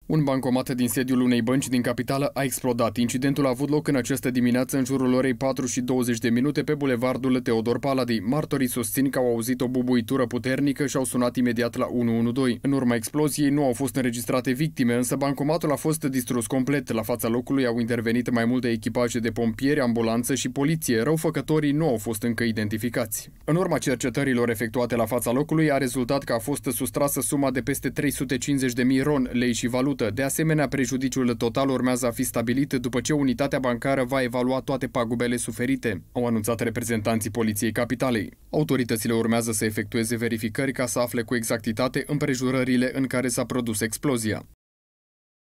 Un bancomat din sediul unei bănci din capitală a explodat. Incidentul a avut loc în această dimineață în jurul orei 4:20 pe bulevardul Teodor Paladi. Martorii susțin că au auzit o bubuitură puternică și au sunat imediat la 112. În urma exploziei nu au fost înregistrate victime, însă bancomatul a fost distrus complet. La fața locului au intervenit mai multe echipaje de pompieri, ambulanță și poliție. Răufăcătorii nu au fost încă identificați. În urma cercetărilor efectuate la fața locului a rezultat că a fost sustrasă suma de peste 350.000 RON, lei și valută. De asemenea, prejudiciul total urmează a fi stabilit după ce unitatea bancară va evalua toate pagubele suferite, au anunțat reprezentanții Poliției Capitalei. Autoritățile urmează să efectueze verificări ca să afle cu exactitate împrejurările în care s-a produs explozia.